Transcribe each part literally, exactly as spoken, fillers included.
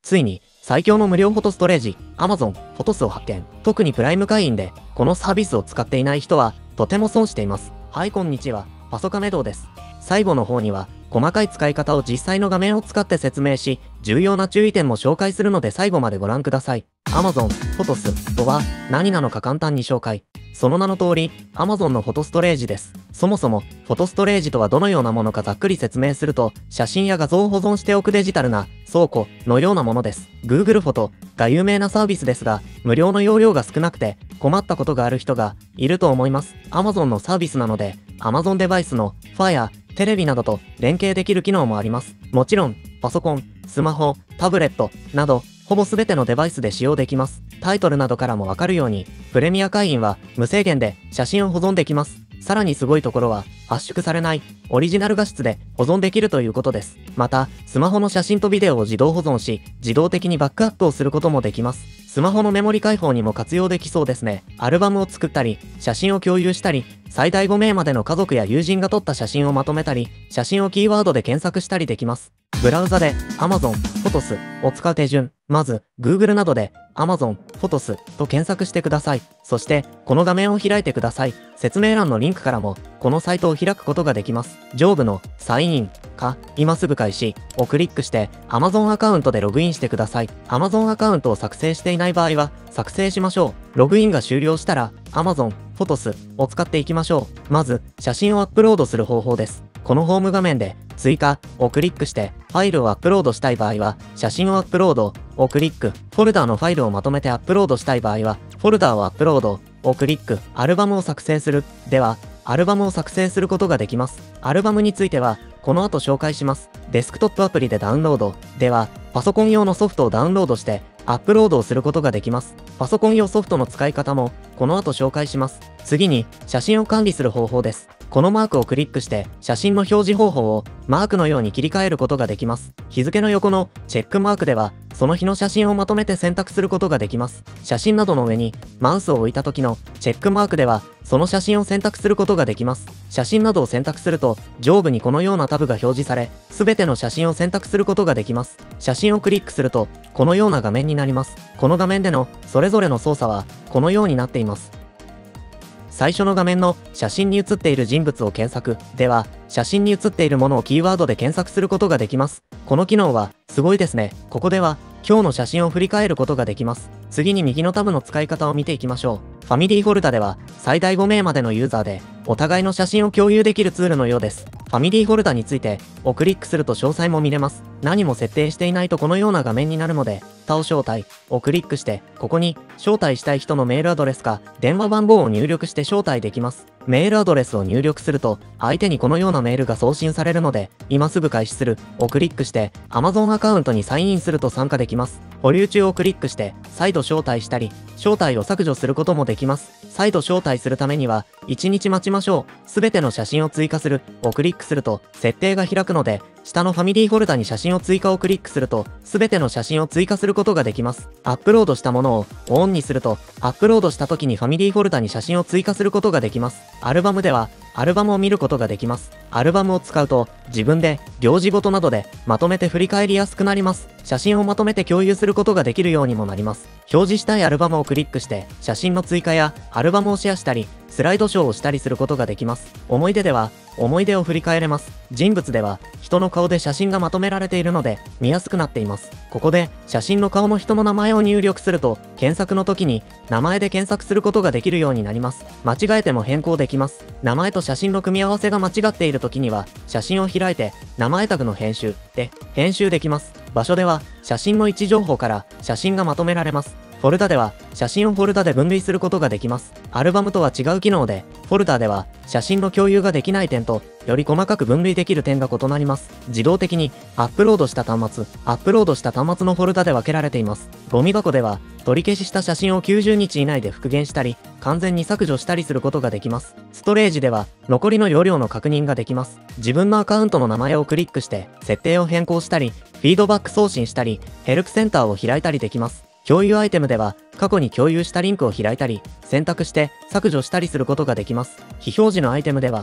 ついに最強の無料フォトストレージ Amazon フォトスを発見。特にプライム会員でこのサービスを使っていない人はとても損しています。はい、こんにちは。パソカメ堂です。最後の方には細かい使い方を実際の画面を使って説明し、重要な注意点も紹介するので最後までご覧ください。Amazon フォトスとは何なのか簡単に紹介。その名の通り、Amazon のフォトストレージです。そもそも、フォトストレージとはどのようなものかざっくり説明すると、写真や画像を保存しておくデジタルな倉庫のようなものです。Google フォトが有名なサービスですが、無料の容量が少なくて困ったことがある人がいると思います。Amazon のサービスなので、Amazon デバイスの Fire、テレビなどと連携できる機能もあります。もちろん、パソコン、スマホ、タブレットなど、ほぼ全てのデバイスで使用できます。タイトルなどからもわかるように、プレミア会員は無制限で写真を保存できます。さらにすごいところは、圧縮されないオリジナル画質で保存できるということです。また、スマホの写真とビデオを自動保存し、自動的にバックアップをすることもできます。スマホのメモリ開放にも活用できそうですね。アルバムを作ったり、写真を共有したり、最大ごめいまでの家族や友人が撮った写真をまとめたり、写真をキーワードで検索したりできます。ブラウザで Amazon フォトスを使う手順。まず、Google などで Amazon フォトスと検索してください。そして、この画面を開いてください。説明欄のリンクからも、このサイトを開くことができます。上部のサインインか、今すぐ開始をクリックして、Amazon アカウントでログインしてください。Amazon アカウントを作成していない場合は、作成しましょう。ログインが終了したら、Amazon フォトスを使っていきましょう。まず、写真をアップロードする方法です。このホーム画面で、追加をクリックして、ファイルをアップロードしたい場合は、写真をアップロードをクリック。フォルダーのファイルをまとめてアップロードしたい場合は、フォルダーをアップロードをクリック。アルバムを作成する。では、アルバムを作成することができます。アルバムについては、この後紹介します。デスクトップアプリでダウンロード。では、パソコン用のソフトをダウンロードして、アップロードをすることができます。パソコン用ソフトの使い方も、この後紹介します。次に、写真を管理する方法です。このマークをクリックして、写真の表示方法をマークのように切り替えることができます。日付の横のチェックマークでは、その日の写真をまとめて選択することができます。写真などの上にマウスを置いた時のチェックマークでは、その写真を選択することができます。写真などを選択すると、上部にこのようなタブが表示され、すべての写真を選択することができます。写真をクリックすると、このような画面になります。この画面でのそれぞれの操作は、このようになっています。最初の画面の写真に写っている人物を検索。では、写真に写っているものをキーワードで検索することができます。この機能はすごいですね。ここでは今日の写真を振り返ることができます。次に右のタブの使い方を見ていきましょう。ファミリーフォルダでは最大ごめいまでのユーザーでお互いの写真を共有できるツールのようです。ファミリーフォルダについてをクリックすると詳細も見れます。何も設定していないとこのような画面になるので、他を招待をクリックして、ここに招待したい人のメールアドレスか電話番号を入力して招待できます。メールアドレスを入力すると、相手にこのようなメールが送信されるので、今すぐ開始するをクリックして、Amazon アカウントにサインインすると参加できます。保留中をクリックして、再度招待したり、招待を削除することもできます。再度招待するためには、いちにち待ちましょう。すべての写真を追加するをクリックすると、設定が開くので、下のファミリーフォルダに写真を追加をクリックすると、すべての写真を追加することができます。アップロードしたものをオンにすると、アップロードした時にファミリーフォルダに写真を追加することができます。アルバムでは、アルバムを見ることができます。アルバムを使うと、自分で行事ごとなどでまとめて振り返りやすくなります。写真をまとめて共有することができるようにもなります。表示したいアルバムをクリックして、写真の追加やアルバムをシェアしたり、スライドショーをしたりすることができます。思い出では、思い出を振り返れます。人物では、人の顔で写真がまとめられているので、見やすくなっています。ここで、写真の顔の人の名前を入力すると、検索の時に、名前で検索することができるようになります。間違えても変更できます。名前と写真の組み合わせが間違っている時には、写真を開いて、名前タグの編集で、編集できます。場所では、写真の位置情報から写真がまとめられます。フォルダでは、写真をフォルダで分類することができます。アルバムとは違う機能で、フォルダでは、写真の共有ができない点と、より細かく分類できる点が異なります。自動的に、アップロードした端末、アップロードした端末のフォルダで分けられています。ゴミ箱では、取り消しした写真をきゅうじゅうにち以内で復元したり、完全に削除したりすることができます。ストレージでは、残りの容量の確認ができます。自分のアカウントの名前をクリックして、設定を変更したり、フィードバック送信したり、ヘルプセンターを開いたりできます。共有アイテムでは、過去に共有したリンクを開いたり、選択して削除したりすることができます。非表示のアイテムでは、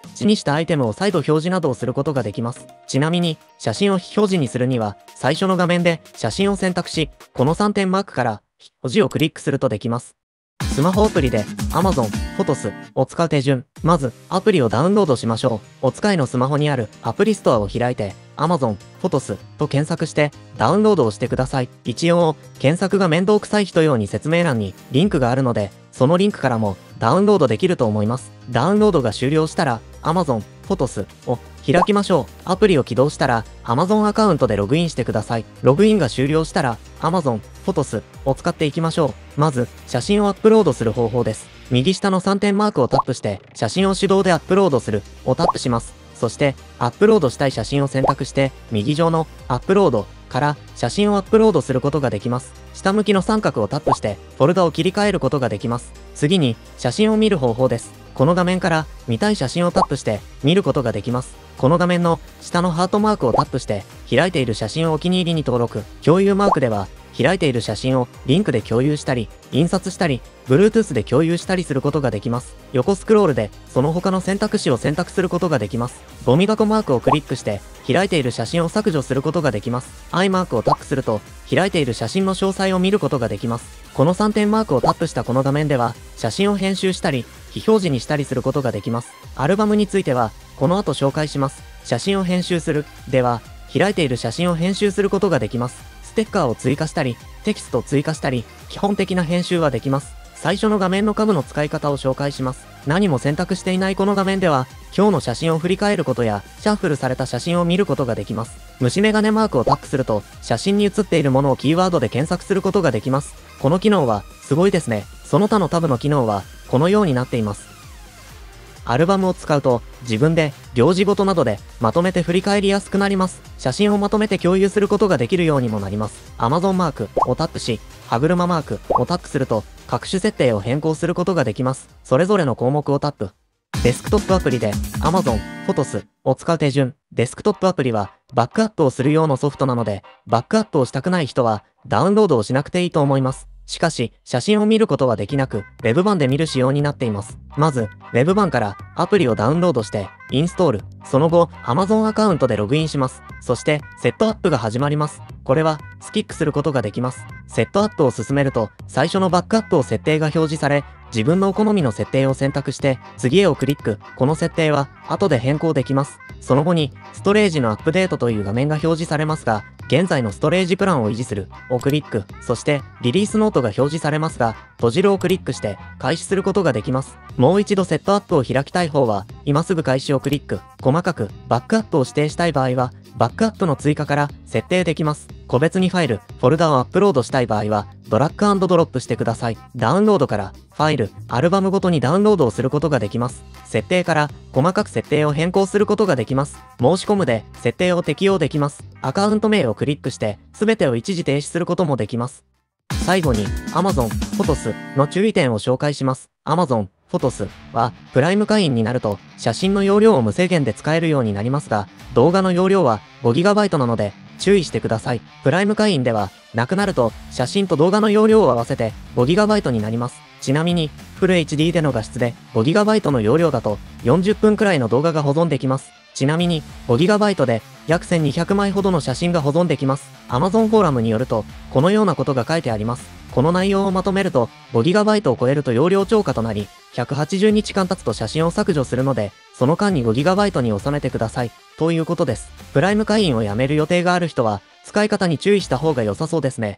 地にしたアイテムを再度表示などをすることができます。ちなみに、写真を非表示にするには、最初の画面で写真を選択し、このさんてんマークから非表示をクリックするとできます。スマホアプリで Amazon Photos を使う手順。まず、アプリをダウンロードしましょう。お使いのスマホにあるアプリストアを開いて、Amazon Photos と検索してダウンロードをしてください。一応、検索が面倒くさい人用に説明欄にリンクがあるので、そのリンクからもダウンロードできると思います。ダウンロードが終了したら Amazon Photos を開きましょう。アプリを起動したら Amazon アカウントでログインしてください。ログインが終了したら Amazon Photos を使っていきましょう。まず、写真をアップロードする方法です。右下のさんてんマークをタップして、写真を手動でアップロードするをタップします。そして、アップロードしたい写真を選択して、右上のアップロードから写真をアップロードすることができます。下向きの三角をタップして、フォルダを切り替えることができます。次に、写真を見る方法です。この画面から見たい写真をタップして見ることができます。この画面の下のハートマークをタップして開いている写真をお気に入りに登録。共有マークでは開いている写真をリンクで共有したり、印刷したり、Bluetooth で共有したりすることができます。横スクロールでその他の選択肢を選択することができます。ゴミ箱マークをクリックして開いている写真を削除することができます。アイマークをタップすると開いている写真の詳細を見ることができます。このさんてんマークをタップしたこの画面では写真を編集したり、非表示にしたりすることができます。アルバムについてはこの後紹介します。写真を編集する。では、開いている写真を編集することができます。ステッカーを追加したり、テキストを追加したり、基本的な編集はできます。最初の画面の下部の使い方を紹介します。何も選択していないこの画面では、今日の写真を振り返ることや、シャッフルされた写真を見ることができます。虫眼鏡マークをタップすると、写真に写っているものをキーワードで検索することができます。この機能は、すごいですね。その他のタブの機能は、このようになっています。アルバムを使うと、自分で、行事ごとなどで、まとめて振り返りやすくなります。写真をまとめて共有することができるようにもなります。Amazon マークをタップし、歯車マークをタップすると、各種設定を変更することができます。それぞれの項目をタップ。デスクトップアプリで Amazon Photos を使う手順。デスクトップアプリはバックアップをする用のソフトなので、バックアップをしたくない人はダウンロードをしなくていいと思います。しかし、写真を見ることはできなく、Web 版で見る仕様になっています。まず、Web 版からアプリをダウンロードして、インストール。その後、Amazon アカウントでログインします。そして、セットアップが始まります。これは、スキックすることができます。セットアップを進めると、最初のバックアップを設定が表示され、自分の好みの設定を選択して、次へをクリック。この設定は、後で変更できます。その後に、ストレージのアップデートという画面が表示されますが、現在のストレージプランを維持するをクリック。そして、リリースノートが表示されますが、閉じるをクリックして開始することができます。もう一度セットアップを開きたい方は、今すぐ開始をクリック。細かくバックアップを指定したい場合は、バックアップの追加から設定できます。個別にファイル、フォルダをアップロードしたい場合は、ドラッグ&ドロップしてください。ダウンロードから、ファイル、アルバムごとにダウンロードをすることができます。設定から、細かく設定を変更することができます。申し込むで、設定を適用できます。アカウント名をクリックして、すべてを一時停止することもできます。最後に、Amazon Photos の注意点を紹介します。Amazon Photos は、プライム会員になると、写真の容量を無制限で使えるようになりますが、動画の容量は ごギガバイト なので、注意してください。プライム会員では、なくなると、写真と動画の容量を合わせて ごギガバイト になります。ちなみに、フル エイチディー での画質で ごギガバイト の容量だと、よんじゅっぷんくらいの動画が保存できます。ちなみに、ごギガバイト で約せんにひゃくまいほどの写真が保存できます。Amazon フォーラムによると、このようなことが書いてあります。この内容をまとめると、ごギガバイト を超えると容量超過となり、ひゃくはちじゅうにちかん経つと写真を削除するので、その間に ごギガバイト に収めてください。ということです。プライム会員をやめる予定がある人は、使い方に注意した方が良さそうですね。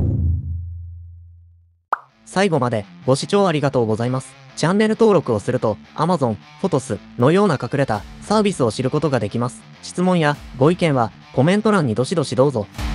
最後までご視聴ありがとうございます。チャンネル登録をすると Amazon Photos のような隠れたサービスを知ることができます。質問やご意見はコメント欄にどしどしどうぞ。